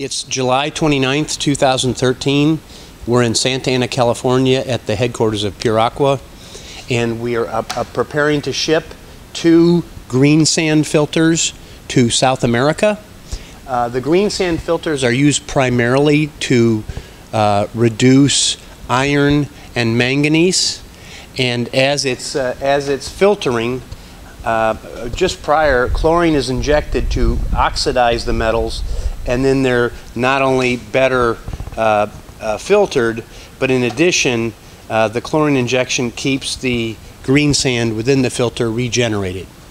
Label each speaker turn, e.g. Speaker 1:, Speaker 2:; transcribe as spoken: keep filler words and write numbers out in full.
Speaker 1: It's July twenty-ninth, two thousand thirteen. We're in Santa Ana, California at the headquarters of Pure Aqua, and we are uh, uh, preparing to ship two green sand filters to South America. Uh, the green sand filters are used primarily to uh, reduce iron and manganese, and as it's, uh, as it's filtering, Uh, just prior, chlorine is injected to oxidize the metals, and then they're not only better uh, uh, filtered, but in addition, uh, the chlorine injection keeps the green sand within the filter regenerated.